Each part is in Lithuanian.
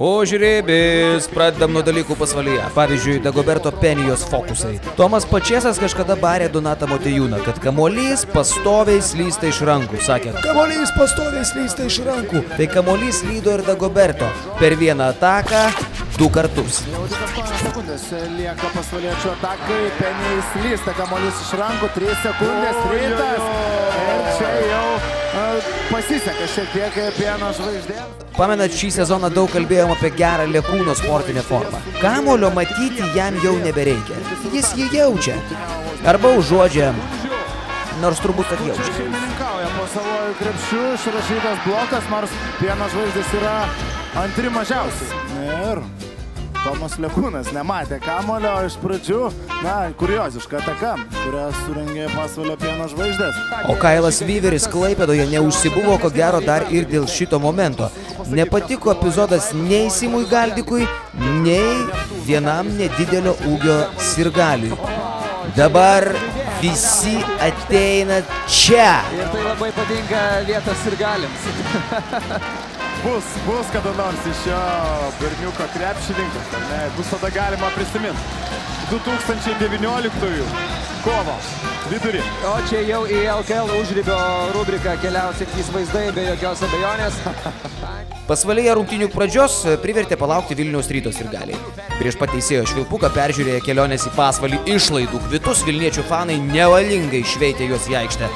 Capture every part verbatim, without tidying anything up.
Užribis, pradedam nuo dalykų pasvalyje. Pavyzdžiui, Dagoberto Penijos fokusai. Tomas Pačėsas kažkada barė Donatą Motiejūną, kad kamuolys pastoviai slysta iš rankų. Sakė, kamuolys pastoviai slysta iš rankų. Tai kamuolys lydo ir Dagoberto. Per vieną ataką du kartus. Jau tik aštuonios sekundės lieka pasvaliečių atakai. Penijai slysta kamuolys iš rankų. trys sekundės rytas. Ir čia jau pasiseka šiek tiek Pieno žvaigždėms. Pamenat, šį sezoną daug kalbėjom apie gerą Lekūno sportinę formą. Kamuolio matyti jam jau nebereikia. Jis jį jaučia. Arba užuodžia, nors turbūt kad jaučia. Šeimininkauja po savojų krepšių, išrašytas blokas, nors Pieno žvaigždės yra antri mažiausiai. Ir Tomas Lekūnas nematė kamuolio iš pradžių. Na, kurioziška ataka, kurią surengė Pasvalio Pieno žvaigždės. O Kailas Vyveris Klaipėdoje neužsibuvo ko gero dar ir dėl šito momento. Nepatiko epizodas nei Simui Galdikui, nei vienam nedidelio ūgio sirgaliui. Dabar visi ateina čia. Ir tai labai patinka vietos sirgaliams. Bus, bus kada nors iš šio berniuko krepšininkas, ne, bus tada galima prisiminti. du tūkstančiai devynioliktųjų kovo vidurį. O čia jau į L K L užribio rubriką keliausitys vaizdai be jokios abejonės. Pasvalyje rungtynių pradžios privertė palaukti Vilniaus Ryto sirgaliai. Prieš pateisėjo švilpuką peržiūrėję kelionės į Pasvalį išlaidų kvitus, Vilniečių fanai nevalingai šveitė juos į aikštę.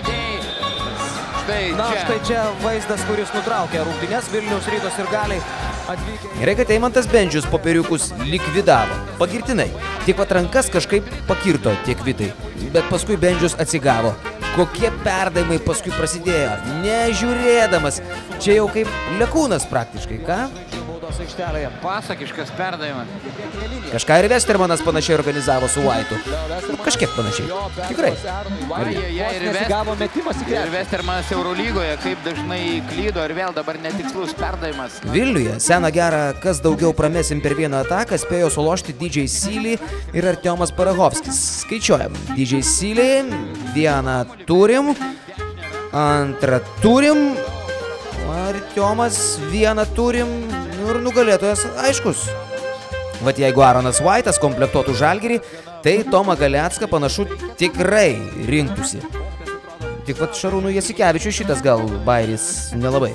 Na, štai čia vaizdas, kuris nutraukė rungtynes. Vilniaus Ryto sirgaliai atvykę. Gerai, kad Eimantas Bendžius popieriukus likvidavo. Pagirtinai. Tik pat rankas kažkaip pakirto tie kvitai. Bet paskui Bendžius atsigavo. Kokie perdavimai paskui prasidėjo. Nežiūrėdamas. Čia jau kaip Lekūnas praktiškai, ką? Aikštelėje. Pasakiškas perdavimas. Kažką ir Vestermanas panašiai organizavo su White'u. Kažkiek panašiai. Tikrai. Nesigavo metimas į krepšį. Ir Vestermanas Eurolygoje, kaip dažnai klydo ir vėl dabar netikslus perdavimas. Vilniuje seną gerą, kas daugiau pramesim per vieną ataką, spėjo sulošti D J Seeley ir Artiomas Parahovskis. Skaičiuojam. D J Seeley, vieną turim, antrą turim, Artiomas vieną turim. Ir nugalėtojas aiškus. Vat jeigu Aronas White'as komplektuotų Žalgirį, tai Tomą Galecką panašu tikrai rinktųsi. Tik vat Šarūnui Jasikevičiui šitas gal bairis nelabai.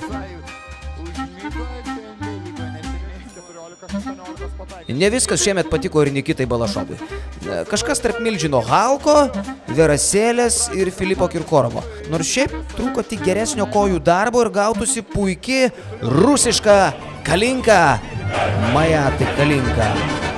Ne viskas šiemet patiko ir Nikitai Balašovui. Kažkas tarp milžino Halko, Verasėlės ir Filipo Kirkorovo. Nors šiaip trūko tik geresnio kojų darbo ir gautųsi puiki rusiška Kalinka, Maja tai Kalinka.